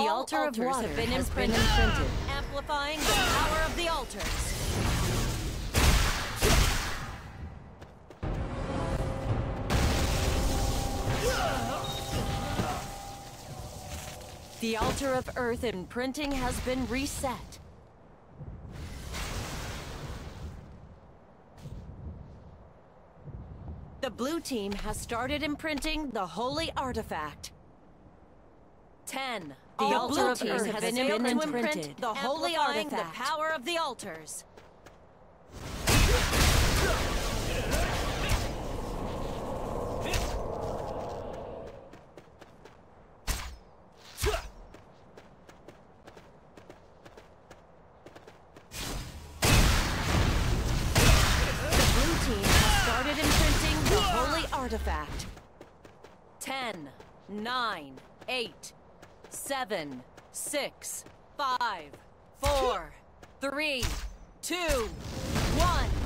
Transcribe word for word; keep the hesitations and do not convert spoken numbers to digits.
The altar of water have been imprinted, imprinted, amplifying the power of the altars. The altar of earth imprinting has been reset. The blue team has started imprinting the holy artifact. Ten. The All altar blue of teams earth have has been failed to imprinted, imprint the holy amplifying artifact. The power of the altars. Artifact. Ten, nine, eight, seven, six, five, four, three, two, one.